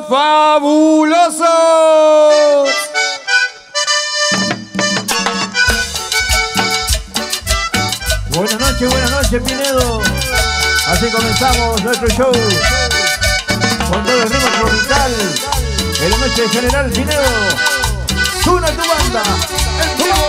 fabulosos. Buenas noches, Pinedo. Así comenzamos nuestro show con todo el ritmo tropical en la noche de General Pinedo. Suna tu banda, en vivo.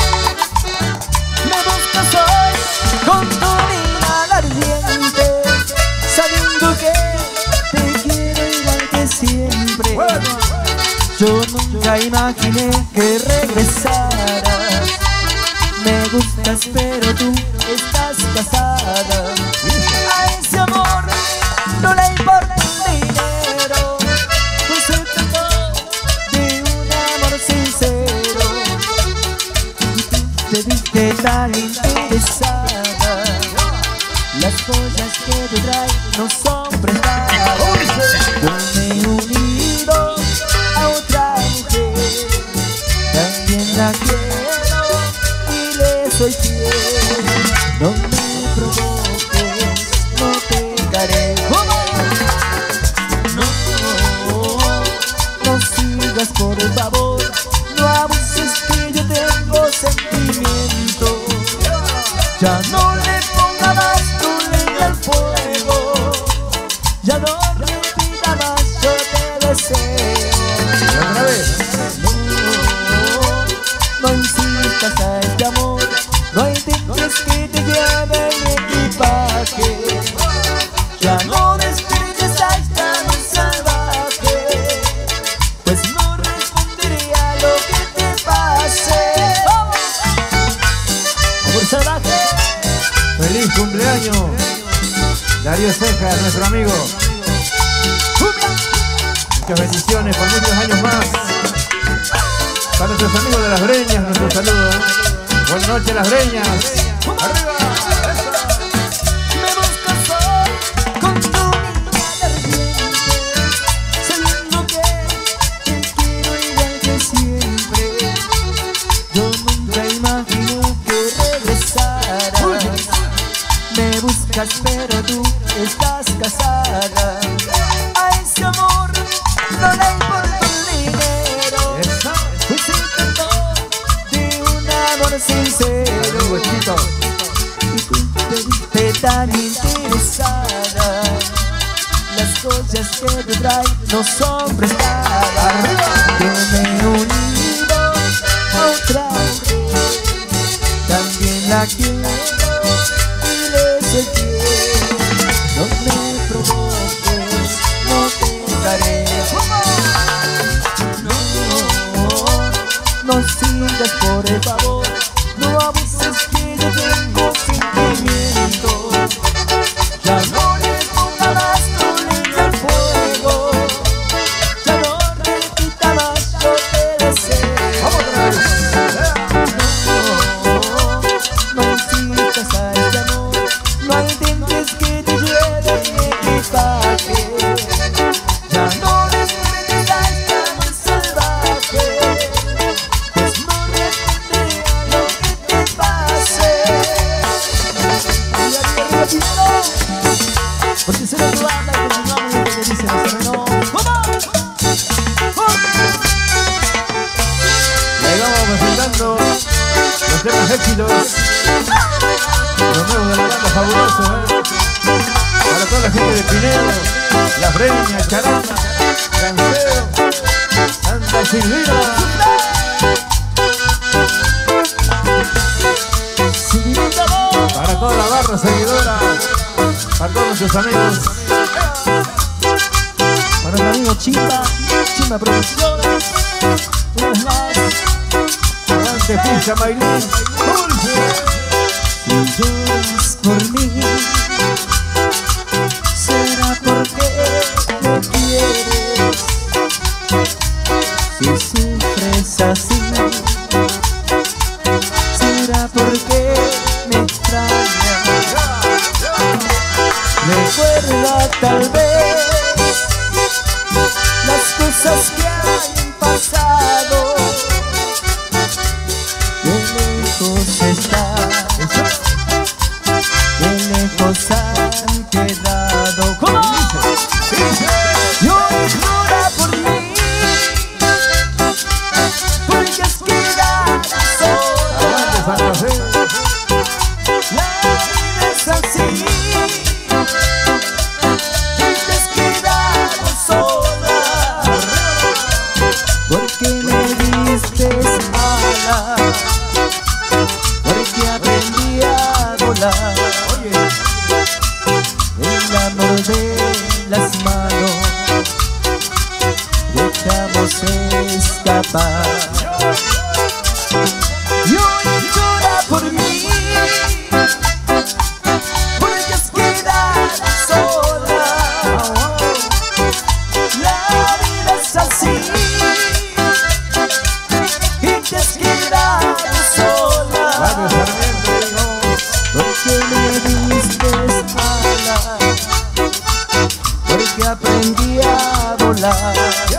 Me buscas hoy con tu mirada ardiente, sabiendo que te quiero igual que siempre. Bueno. Yo nunca imaginé que regresaras. Me gustas pero tú estás casada. A ese amor no le importa el dinero, pues se trató de un amor sincero. Y tú te viste tan interesada. Las joyas que te trae no son prestadas. Yo me he unido a otra mujer, también la quiero y le soy fiel. No me provoques, no pecaré. No sigas por favor, no abuses que yo tengo sentimiento. Ya no le ponga más tu leña al fuego, ya no repita más, yo te deseo. Otra vez. No insistas a este amor, no intentes que te lleve mi equipaje. Ya no despertes a esta luz salvaje, pues no responderé a lo que te pase. Por salvaje. Feliz cumpleaños, Darío Ceja, nuestro amigo. Muchas bendiciones por muchos años más. Para nuestros amigos de Las Breñas, nuestro saludo. Buenas noches, Las Breñas. ¡Arriba! Me buscas hoy con tu mirada ardiente, sabiendo que te quiero igual que siempre. Yo nunca imaginé que regresaras. Me buscas pero tú estás casada. A ese amor no le importa el dinero, pues se trató de un amor sincero. Y tú te viste tan interesada. Las cosas que te trae no son prestadas. Yo me he unido a otra mujer, también la quiero y le soy fiel. No me provoques, no te daré. No sigas por el favor, no abuses que yo tengo sentimiento. Ya no le ponga más tu leña al fuego, ya no repita más, yo te deseo. ¡Vamos otra vez! No insistas a este amor, no intentes que te lleve mi equipaje. Ya no despertes a esta luz salvaje, pues no responderé a lo que te pase. Y arriba Pinedo, porque se lo habla y continuamos lo que dice el terreno. ¡Vamos! Y ahí vamos presentando los temas éxitos, los nuevos de la banda fabuloso, para toda la gente de Pinedo, Las Breñas, Charanda, Canceo, Santa Silvina. Para toda la barra seguidora, para todos nuestros amigos. Para el amigo Chimba Producciones, unos más. Aguante Ficha Maylin, Si lloras por mí, será porque me quieres. Si sufres así, será porque me extrañas. Recuerda tal vez las cosas que han pasado. Qué lejos está, qué lejos las manos, dejamos escapar. Y hoy llora por mí, porque has quedado sola. La vida es así, y te has quedado sola. Porque me diste alas, porque aprendí a volar.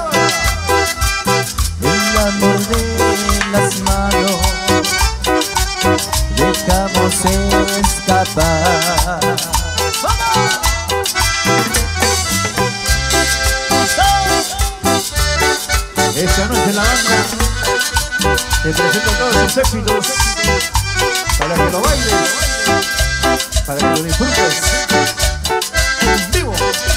El amor de las manos, dejamos escapar. Esta noche la banda te presenta todos sus éxitos para que lo bailes, para que lo disfrutes en vivo.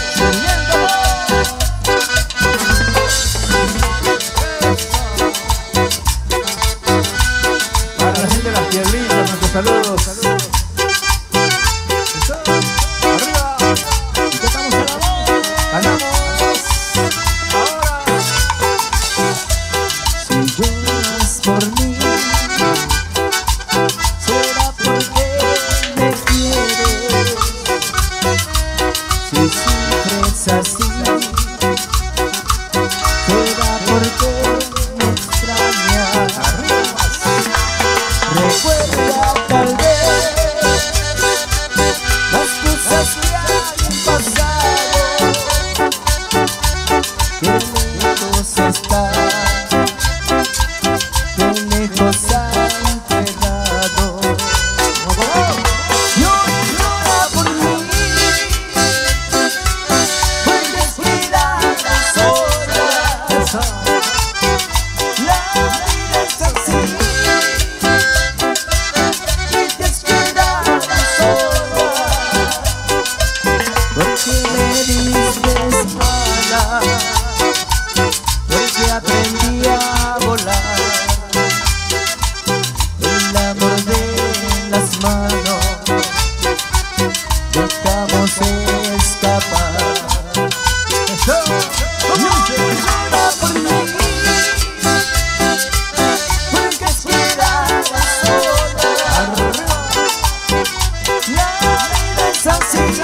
Para la gente de las piedritas, nuestros saludos. Arriba. Y tocamos a la voz. Ganamos. Ahora. Si lloras por mí, será porque me quieres. Si sufres así, será porque me extrañas. Recuerda tal vez las cosas que han pasado, que lejos está, que lejos han quedado. Y hoy llora por mí, porque has quedado sola. La vida es así, porque me diste alas, porque aprendí a volar. El amor de las manos, dejamos escapar. Llora por mí, porque has quedado sola. La vida es así,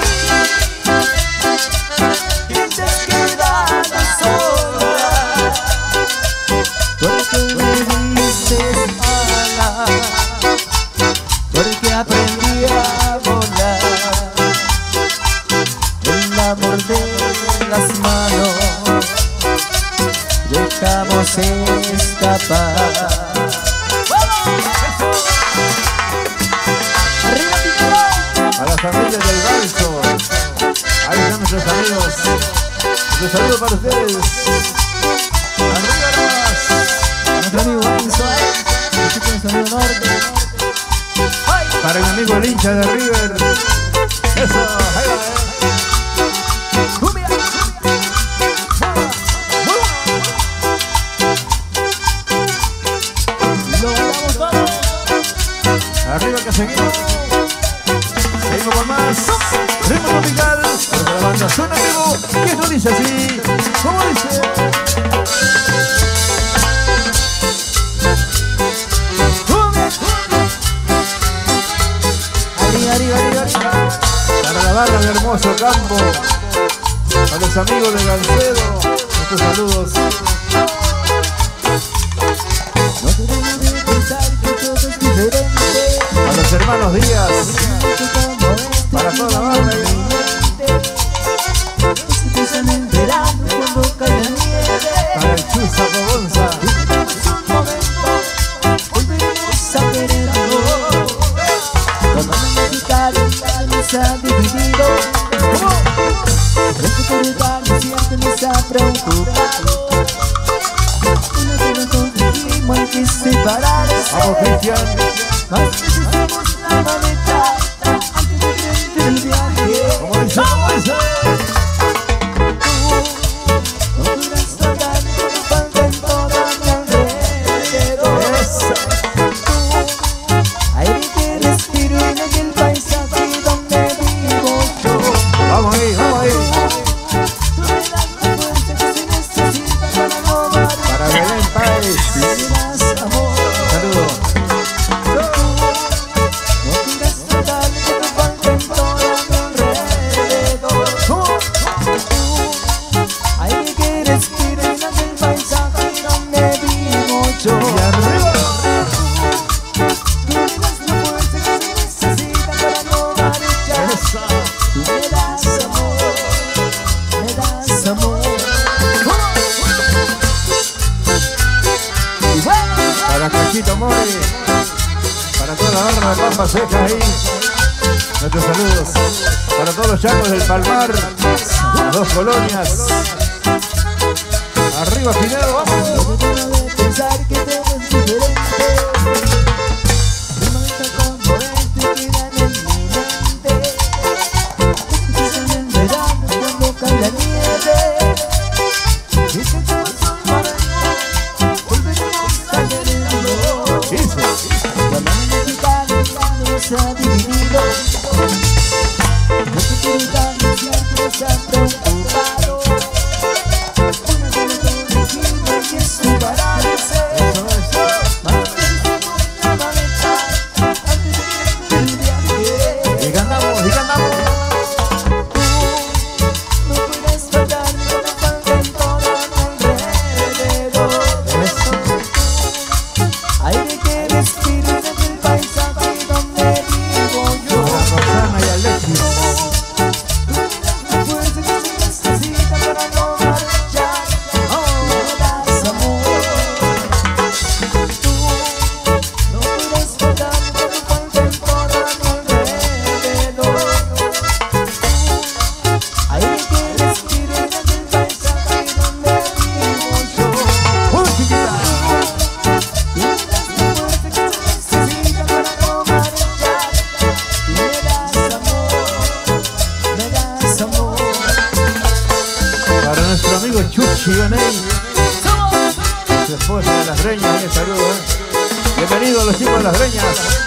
porque me diste alas, porque aprendí a volar. El amor de las manos, dejamos escapar. A la familia del Balso, ahí están nuestros amigos. Un saludo para ustedes. Arriba nomás. Nuestro amigo Balso, el chico de Sonido Norte. Para el amigo el hincha de River. Eso, ahí va. ¡Cumbia! ¡Lo ganamos todos! Arriba que seguimos. Seguimos con más ritmo tropical. Porque la banda suena en vivo. Y esto dice así. ¿Cómo dice? Arriba, arriba, arriba, arriba. Para la barra de Hermoso Campo. Para los amigos de Gancedo. Nuestros saludos. No te debes pensar que todo es diferente. A los hermanos Díaz. Para toda la banda. Empiezan en verano cuando cae la nieve. Para el Chuza Cogonza. Vivimos un momento, volveremos a querernos. Cuando me quitaron, nos ha dividido. El futuro tan siempre nos ha preocupado. Uno de los dos dijimos hay que separarse. Vamos, Cristian. Más necesitamos la maleta antes de emprender el viaje. ¿Cómo dice? ¿Cómo dice? No podrás tocar como falta en toda mi alrededor. Aire que respiro en aquel paisaje donde vivo yo. Vamos ahí, vamos ahí. zona Pampa Seca ahí. Nuestros saludos para todos los chacos del Palmar, las dos colonias. Arriba Pinedo, vamos. No me dejo de pensar que te ves diferente. Un momento como este queda en mi mente. Escuchas en el verano cuando cae la nieve. Y que como son mareas, volveremos a querernos. La mano mexicana nos ha dividido. No te quiero tanto, siempre se ha preocupado. Su esposa de Las Breñas, un saludo. Bienvenidos los chicos de Las Breñas.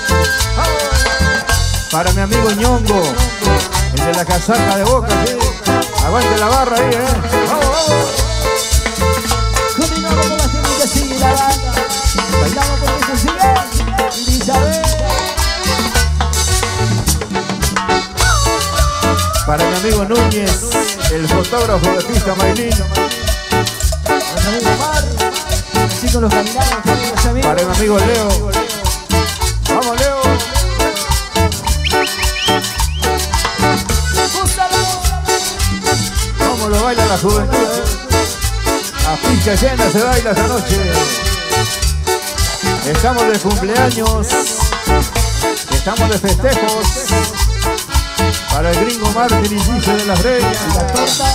Para mi amigo Ñongo, el de la casaca de Boca, ¿sí? Aguante la barra ahí, vamos, vamos. Continuamos con la gente que sigue la banda. Bailamos porque se sigue. Elizabeth. Para mi amigo Núñez, el fotógrafo de pista Maylin. Chicos, los caminados, los amigos. Para mi amigo Leo. Vamos, Leo. Vamos, lo baila la juventud. A ficha llena se baila esta noche. Estamos de cumpleaños. Estamos de festejos. Para el gringo Martín y Gise de Las Breñas. La torta.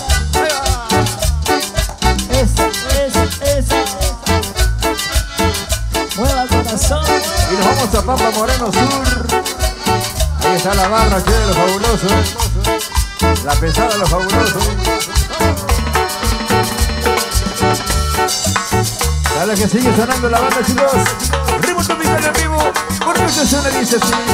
Esa. Mueva el corazón. Y nos vamos a Pampa Moreno Sur. Ahí está la barra, che, de los fabulosos. La pesada de los fabulosos. Dale que sigue sonando la banda, chicos. Ritmo tropical en vivo. Por eso suena y dice así.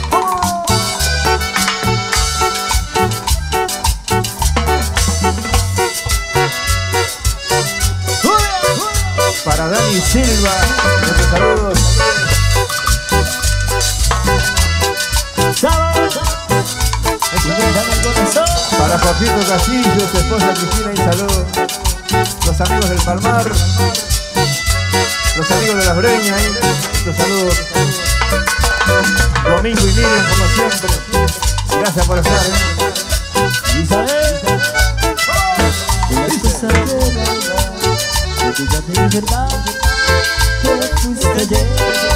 Para Dani Silva, nuestros saludos. Para Papito Castillo, su esposa Cristina, y saludos. Los amigos del Palmar, los amigos de Las Breñas, los saludos. Domingo y Miriam, como siempre. Gracias por estar. Isabel, que ya te verdad, te fuiste ayer.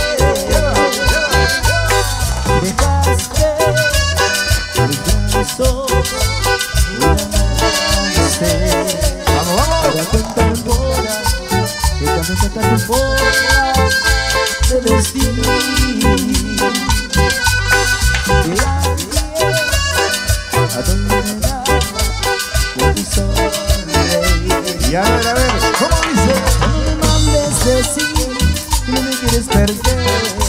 Dejaste el brazo una noche. Vamos, vamos. Para contar ahora que cambias esta tu forma de vestir. Que alguien a donde me da por tu sonreír. Y a ver, ¿cómo dice? No me mandes decir que no me quieres perder.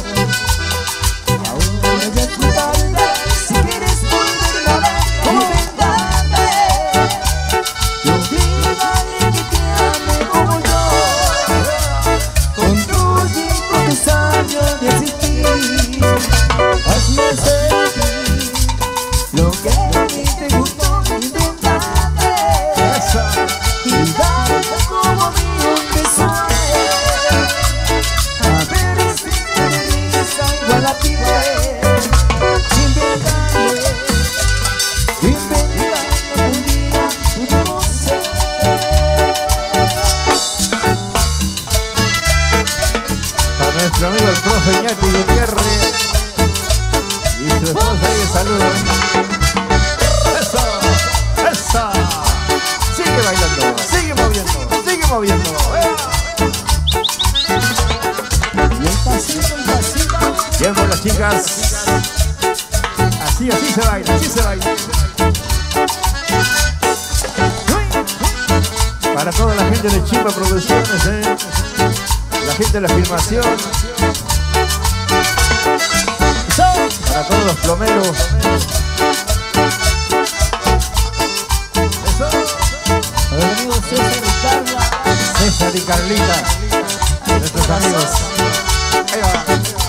Ahora ya es muy tarde. Si quieres volverme a ver, coméntame. Yo digo a alguien que te ame como yo. Con tu y con tus años de existir. Hazme sentir lo que a mí te gustó. Inténtame. Y dame como mío que soy. A ver si te risa igual a ti. Inventando un día pudimos ser. Para nuestro amigo el profe Iñaki Gutiérrez, sigue bailando, sigue moviendo, sigue moviendo. Y el pasito, el pasito. Bien por las chicas. Así se baila, así se baila. Para toda la gente de Chimba Producciones, la gente de la filmación. Para todos los plomeros. Eso. Para el amigo César y Carla. César y Carlita, nuestros amigos. Ahí va.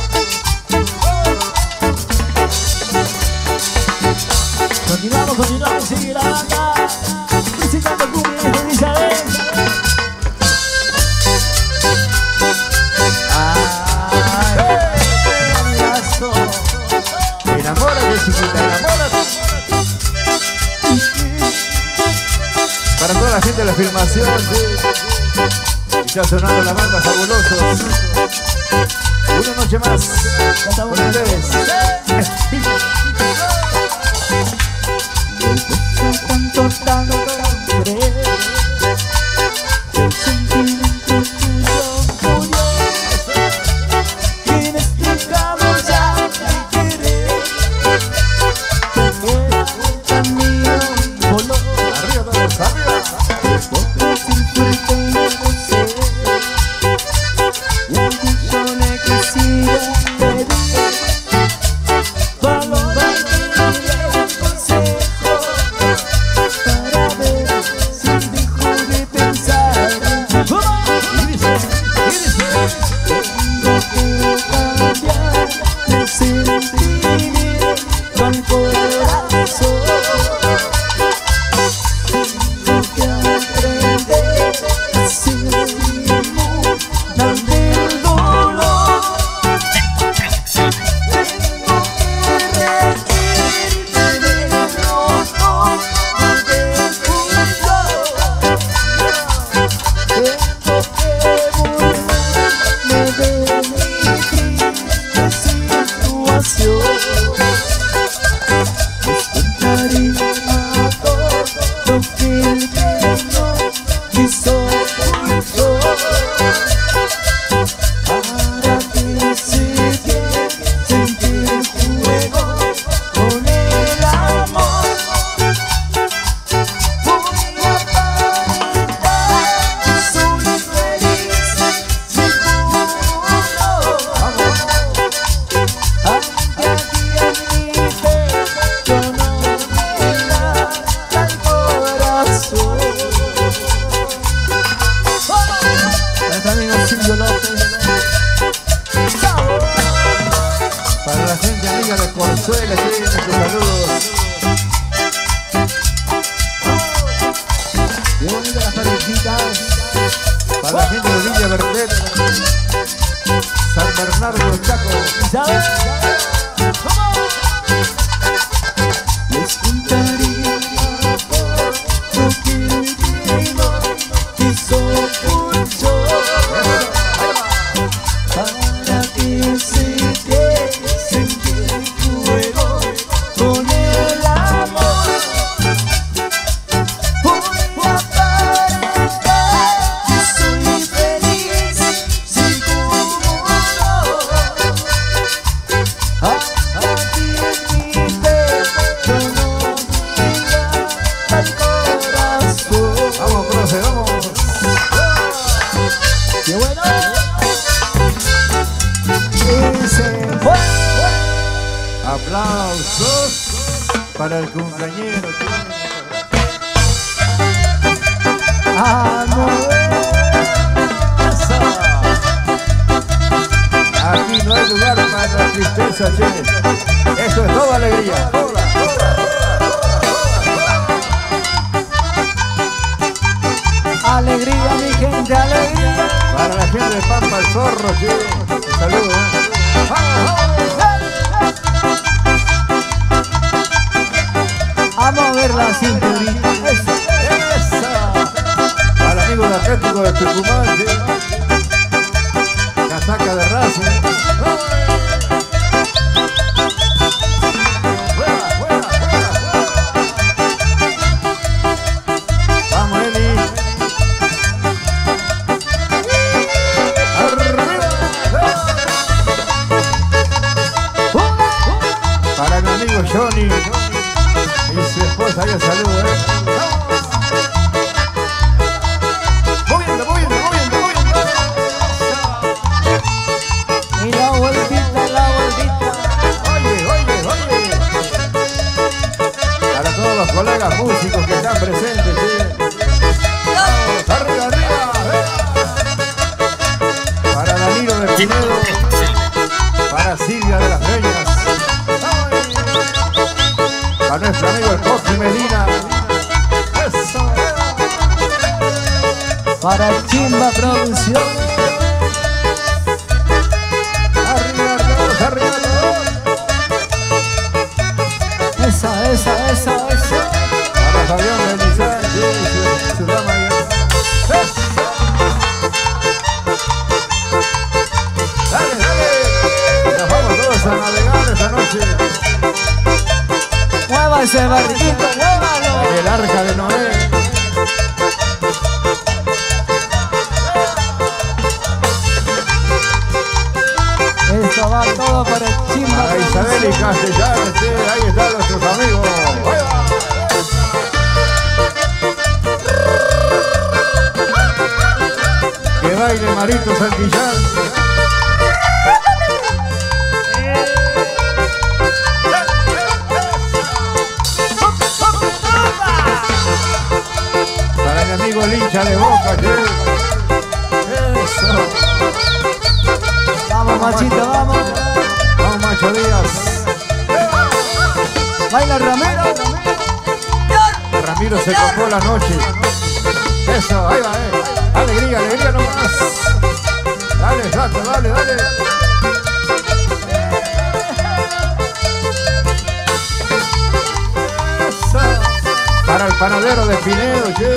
Continuamos, sigue la banda. Presentando cumbia de Elizabeth. Enamórate, chiquita, enamórate. Para toda la gente de la filmación, está sonando la banda Fabulosos. Una noche más con ustedes. Tanto creer que el sentimiento tuyo murió. Inexplicable ya mi querer. También camino voló. Arriba todos, arriba. Porque sin fuerte no sé. Y aunque yo le quisiera pedir valor y un consejo para ver si dejo de pensar en ti. Tengo que cambiar el sentimiento al corazón. Tengo que aprender a ser inmune del dolor. Tengo que reírme de los ojos del mundo. Tengo que burlarme de mi triste situación. Les contaré a todos lo que el que no quiso mucho. Para que se quede sentir el juego con el amor. Voy a aparentar que soy feliz, seguro. Aunque aquí en mi pecho no me lata el corazón. Nuestro amigo Silvio López. Para la gente amiga de Corzuela, que nuestros saludos. Qué bonita las parejitas. Para la gente de Villa Verdet, San Bernardo, Chaco. ¿Sabes? Les contaría lo que el no quiso mucho. Para que se quede sentir el juego con el amor. Voy a aparentar que soy feliz, seguro. Aquí en mi pecho no me lata el corazón. Vamos, profe, vamos. ¡Qué bueno! Ese fue. Aplausos para el cumpleañero. Aquí no hay lugar para la tristeza, che. Esto es toda alegría. Alegría, mi gente, alegría. Para la gente de Pampa el Zorro, che. Saludos, A mover la cinturita. Eso. Al amigo de Atlético de Tucumán, che. Casaca de Racing. Vamos, Eli. Para Chimba Producciones. Arriba todos, arriba todos. Esa. Para Fabián Belizán, sí, su dama ya. Dale. Nos vamos todos a navegar esta noche. Muévase, barriguito, muévalo. En el arca de Noé. Esto va todo para Chimba Para Isabel y Castellanos, sí, ahí están nuestros amigos. Que baile Marito Santillán. Para mi amigo el hincha de Boca, sí. Eso. Vamos, machito, vamos. Vamos, Macho Díaz. Baila Ramiro. Ramiro se copó la noche. Eso, ahí va, Alegría nomás. Dale, Rato, dale. Eso. Para el panadero de Pinedo, che.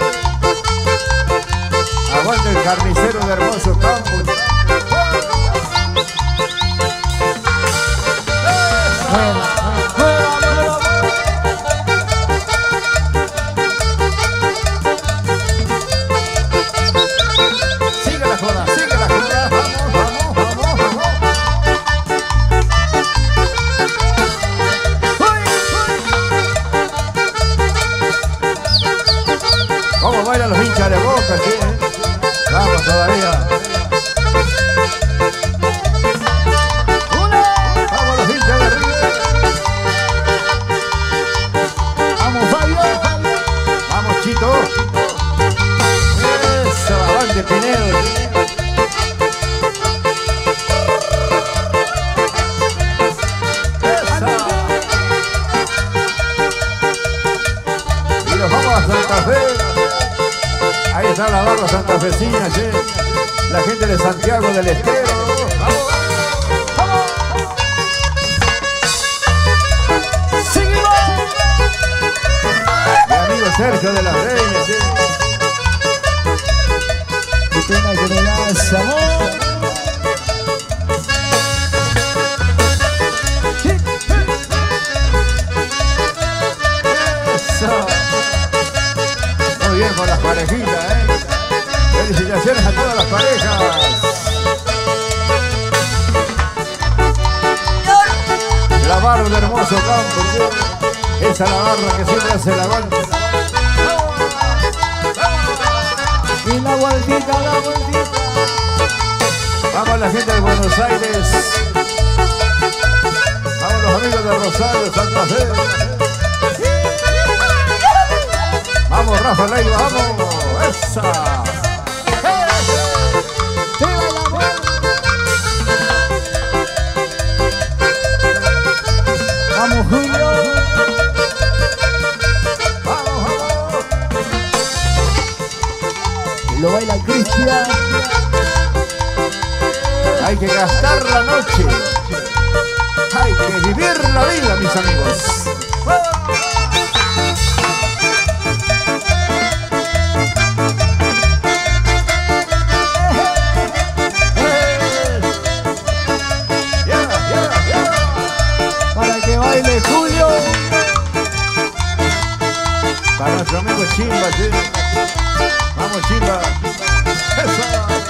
Aguante el carnicero de Hermoso Campo. Sigue la joda, vamos. ¿Cómo bailan los hinchas de Boca, sí, Vamos todavía. Vamos los hinchas de River. Vamos, Fabio. Vamos, Chito. Eso, avante Pinedo. Esa. Y nos vamos a Santa Fe. Ahí está la barra santafesina, che. La gente de Santiago del Estero. ¡Vamos! ¡Seguimos! Mi amigo Sergio de la Reina, che. Y pena que me das amor. Eso. Muy bien con las parejitas, Felicitaciones a todas las parejas. La barra de Hermoso Campo, che. Esa es la barra que siempre hace la aguante. Y la vueltita. Vamos la gente de Buenos Aires. Vamos los amigos de Rosario, Santa Fe. Vamos Rafa Leiva, vamos. Esa. ¡Viva la muerte! Vamos, Julio. Vamos. Lo baila Cristian. Hay que gastar la noche. Hay que vivir la vida, mis amigos. Para que baile Julio. Para nuestro amigo Chimba, che. Vamos, Chimba. Eso.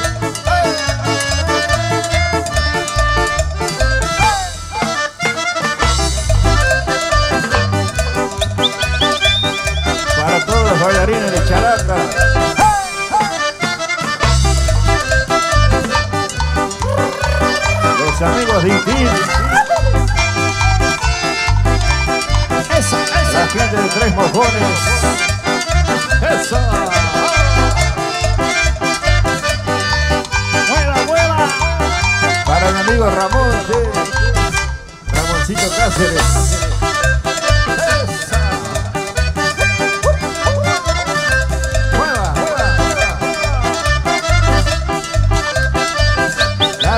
Para todos los bailarines de charata. Los amigos de Itil. La gente de Tres Mojones. Eso.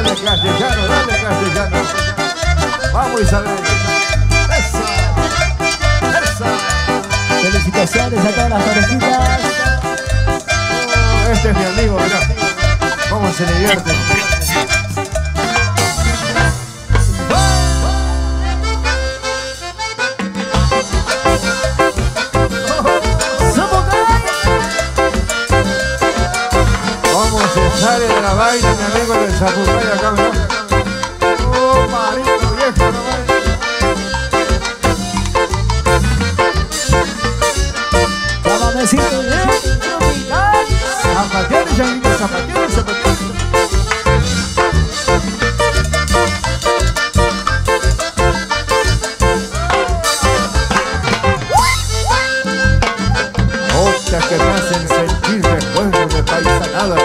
Dale castellano, dale castellano. Vamos Isabel. Esa, esa. Felicitaciones a todas las parejitas. Oh, este es mi amigo, mirá. Cómo se divierte. Cómo se sale de la vaina, mi amigo del Zapucay acá, mirá. Oh, marito viejo, no vale. Cabamecito de tropical. Zapatear, Yanguito, zapatear, zapatear. Notas que me hacen sentir recuerdos de paisanada.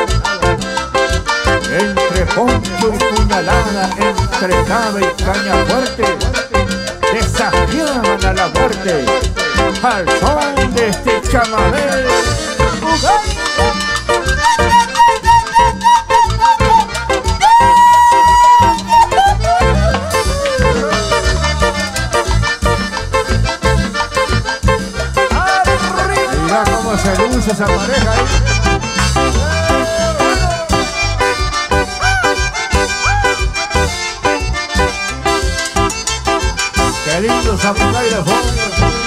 Entre poncho y puñalada, entre cava y caña fuerte, desafiaban a la muerte al son de este chamamé. Mira cómo se luce esa pareja ahí. Qué lindo Zapucay de fondo.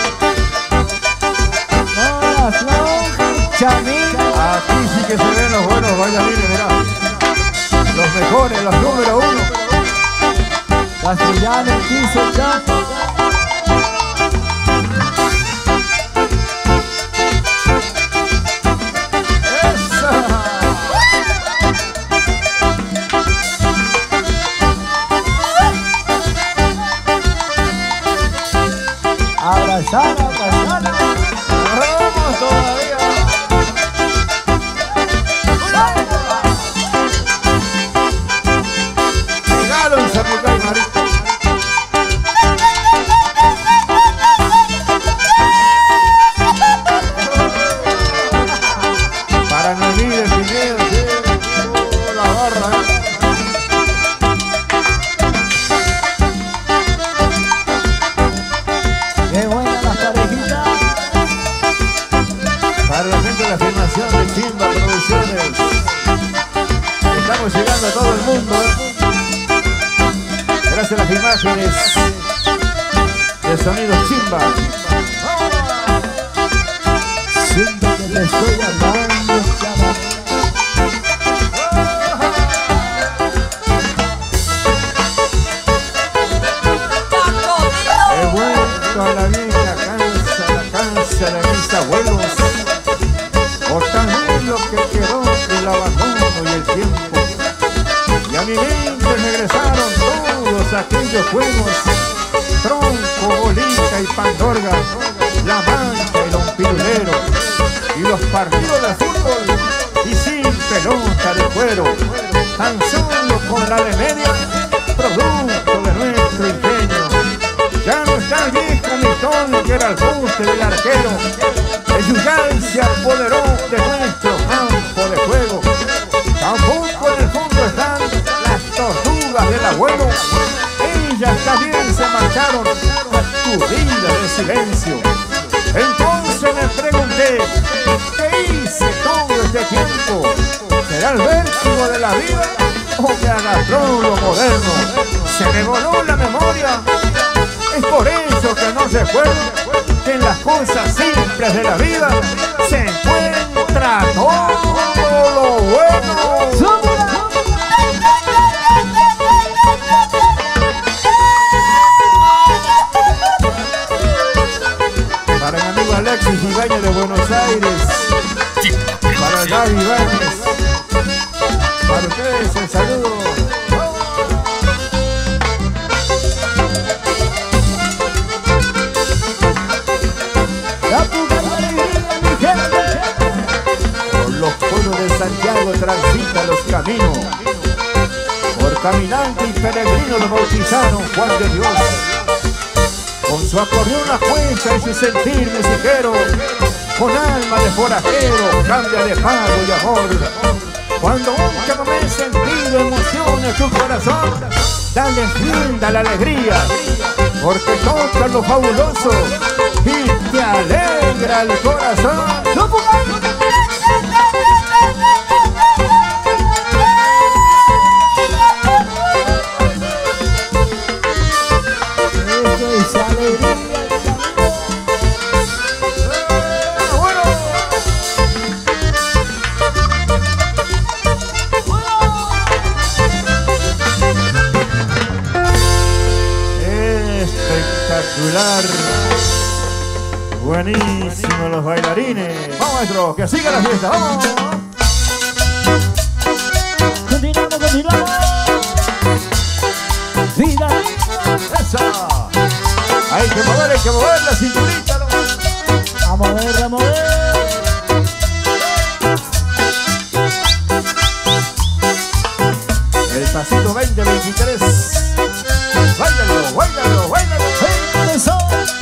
Hola, Flor, Chamín. Aquí sí que se ven los buenos bailarines, mirá. Los mejores, los número uno. Castellano, el 15, Chaco. Abrazar, abrazar. Vamos todavía. Regalo en Zapucay, marito. Para no olvidar Pinedo, sí. La barra, Qué buenas las parejitas. Para la gente de la filmación de Chimba Producciones. Estamos llegando a todo el mundo, gracias a las imágenes de Sonidos Chimba. Siento que te estoy amando, chama. He vuelto a la vieja casa, la casa de mis abuelos, cortando lo que quedó del abandono y el tiempo. Y a mi mente regresaron todos aquellos juegos, tronco, bolita y pandorga, la mancha y los pirulero, y los partidos de fútbol, y sin pelota de cuero, tan solo con la de media, producto de nuestro ingenio. Ya no está el viejo mitón que era el poste del arquero. El Yuyay se apoderó de nuestro campo de juego. Tampoco en el fondo están las tortugas del abuelo. Ellas también se marcharon a tu vida de silencio. Entonces me pregunté, ¿qué hice todo este tiempo? ¿Será el vértigo de la vida o me arrastró lo moderno? Se me voló la memoria. Es por eso que no recuerdo que en las cosas simples de la vida se encuentra todo lo bueno. Para mi amigo Alexis Ibañez de Buenos Aires, para Gaby Ibáñez, para ustedes el saludo. Por los pueblos de Santiago transita los caminos, por caminante y peregrino lo bautizaron Juan de Dios. Con su acordeón a cuenta y su sentir musiquero, con alma de forajero, cambia de pago y amor. Cuando un chamamé sentido emociona tu corazón, dale fin a la alegría, porque toca lo fabuloso y te alegra el corazón. Espectacular. Buenísimo los bailarines. Vamos, maestro, que siga la fiesta. Vamos. Continuamos, continuamos. Vida. Esa. Hay que mover la cinturita. A mover, a mover. El pasito 20-23. Báilalo, báilalo, báilalo. Eso.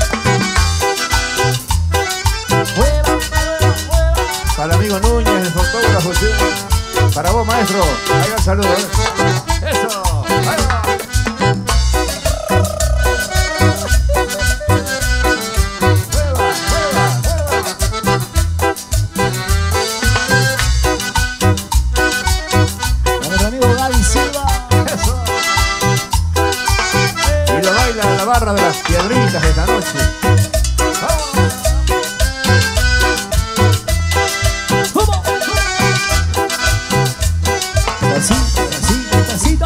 Para el amigo Núñez, el fotógrafo, sí. Para vos, maestro. Ahí va el saludo. Eso. Ahí va. De las piedritas esta noche. ¡Vamos! Así, así, pasito.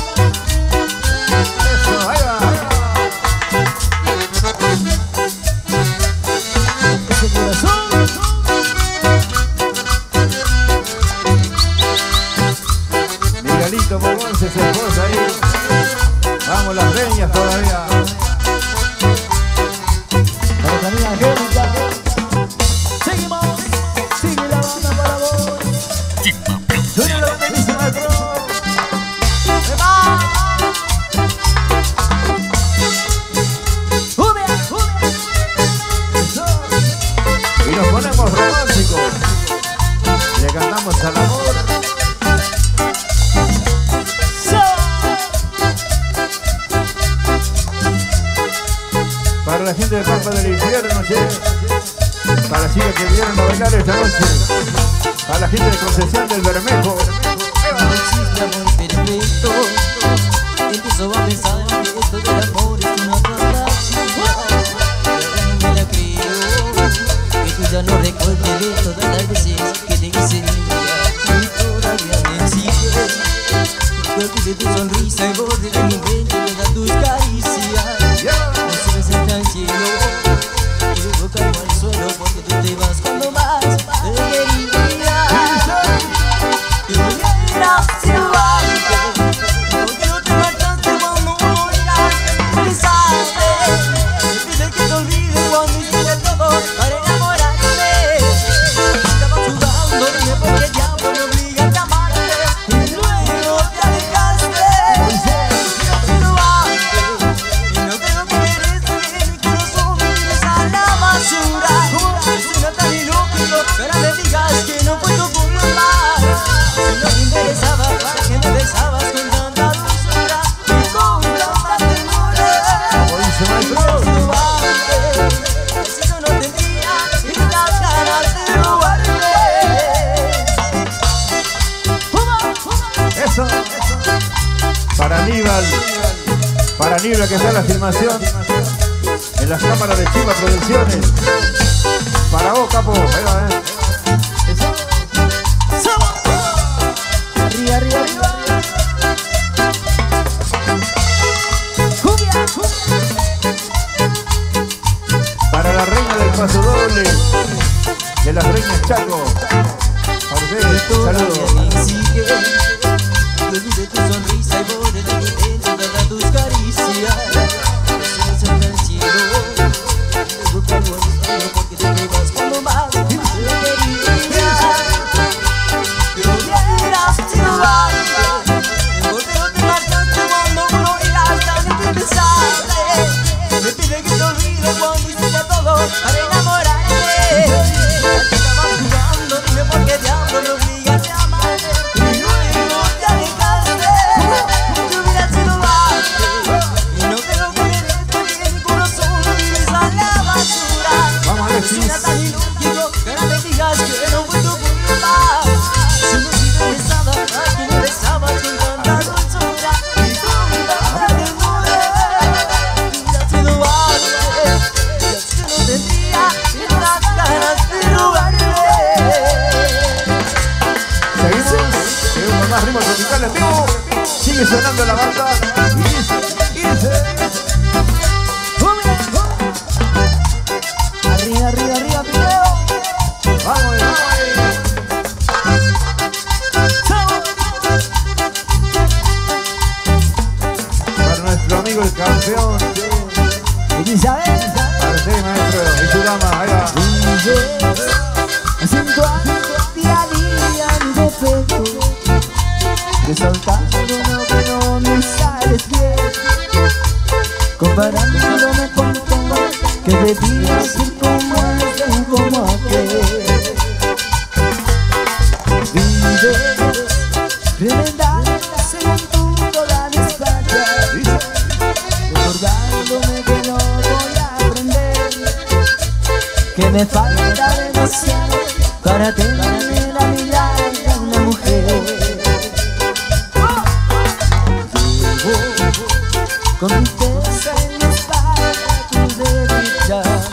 Eso, ahí va, ahí va. Ese corazón. Miguelito Morgonce, su esposa ahí. Vamos las reñas todavía. Seguimos, sigue la banda para vos. Suena la banderísima, maestro. Y nos ponemos románticos. Le cantamos al amor. Para la gente de Pampa del Infierno, che. Para las chicas que vinieron a bailar esta noche. Para la gente de Concesión del Bermejo. No existe amor perfecto. Empiezo a pensar que esto del amor es una fantasía. Pero no me la creo. Que tú ya no recuerdes de todas las veces que te hice mía. Y todavía me sigue. Recuerdo de tu sonrisa y borde de mi mente de tus caricias. No subes hasta el cielo. Y luego caigo al suelo porque tú te vas cuando más te quería. Y volvieras antes, porque no te marchaste cuando morirás. Pensaste, me pide que te olvides cuando hiciste todo para enamorarte. Estaba sudando porque ya me obligaste a amarte. Y luego te alejaste. Pero antes, y no creo que mereces mi corazón tires a la basura. Suena tan ilógico, pero me digas que no fue tu culpa. Si no te interesaba, ¿para qué me besabas con tanta dulzura y con tanta ternura? Como dice maestro. Preciso no tendría y las ganas de robarte. Eso. Para Aníbal. Para Aníbal que está en la filmación. En las cámaras de Chiva Producciones. Para vos, capo. Ahí va, Eso. Arriba, arriba, arriba. Cumbia, Para la reina del paso doble. De las reinas Chaco. Para ustedes, saludos. me sigue. Que olvide tu sonrisa y borde de mi mente todas tus caricias. Subes hasta el cielo. Luego caigo al suelo porque te vas cuando más te quería. Que volvieras antes, porque no te marchaste cuando uno irás tan impensable. Me pide que te olvides cuando hiciste todo para enamorarte. Estaba jugando tropical en vivo. Sigue sonando la banda. Y dice. Arriba, arriba, arriba, primero. Vamos, vamos. Para nuestro amigo el campeón. Isabel. Para usted, maestro. Y su dama, ahí va. Haciendo algo día a día en defecto, resaltando lo que no me sales bien, comparándome con todo, que debía ser como este, como aquel. Vive, revendándose en toda la espalda, recordándome que no voy a aprender, que me falta demasiado para tener a mi lado una mujer. Llevo con mi pesa en la espalda tus desdichas.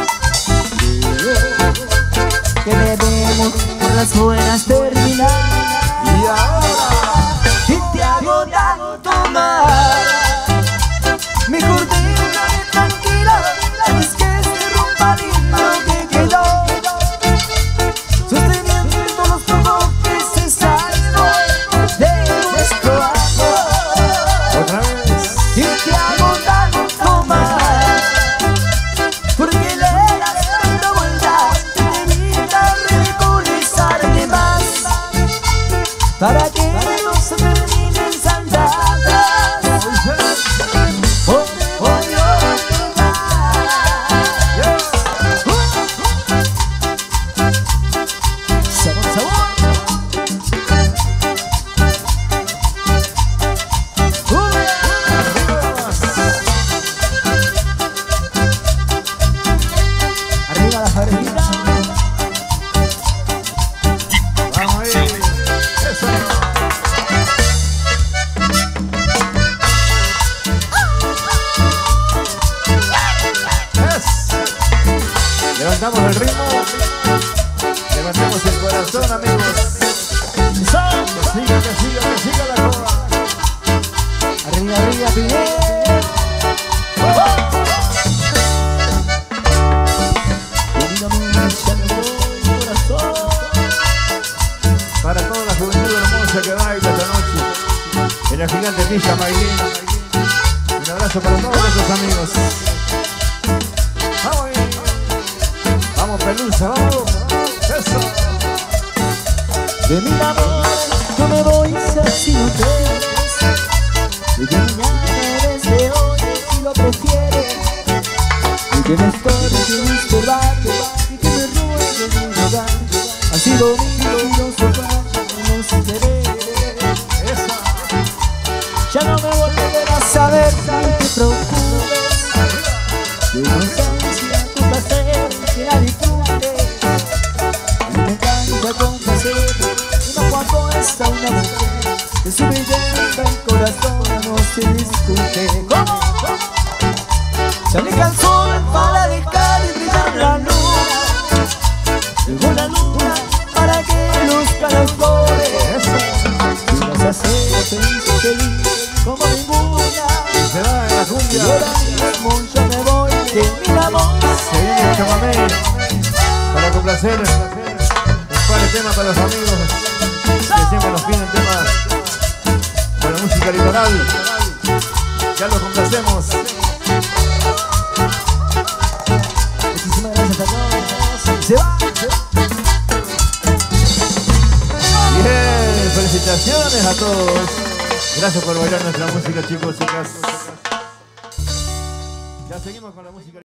Creo que debemos por las buenas terminar. Y ahora, Y te hago tanto mal, mejor déjame tranquila antes que se rompa el himno que quedó, sosteniendo los pocos que se salvó de nuestro amor. otra vez. Y te hago tanto mal, porque le das tanta vuelta que te evita ridiculizarte más, para que no se terminen saldadas. Oh, oh, sabor, sabor. Arriba las orejitas. Vamos ahí. Eso. Levantamos el ritmo. Levantemos el corazón, amigos. Que siga la coba. Arriba, arriba, pide. Para toda la juventud hermosa que baila esta noche en la gigante pista Maylin. Un abrazo para todos nuestros amigos. Vamos ahí. Vamos Pelusa, vamos. Eso. De mi amor, no me voy si no te ves. De que mañana desde hoy, si lo prefieres. De que me estorbe sin estorbarte y que me ruegues mi hogar. Ha sido mío los intereses. Esa. Ya no me volverás a saber si te preocupes. De inocencia, tu placer, que la disfrutes. A mí me encanta complacer, y no cuando está una mujer que su belleza el corazón no se discute. ¿Cómo? Se aplica el sol para dejar de brillar la luna. Llegó la luna para que luzca las flores. Y vas a ser feliz como ninguna. Se va en la Y cumbia. ahora mismo yo me voy de mi amor. Se viene el chamamé para complacer. Un tema para los amigos que siempre nos piden temas con la música litoral. Ya lo complacemos. Muchísimas gracias a todos. Se va. Bien, felicitaciones a todos. Gracias por bailar nuestra música, chicos, chicas. Ya seguimos con la música.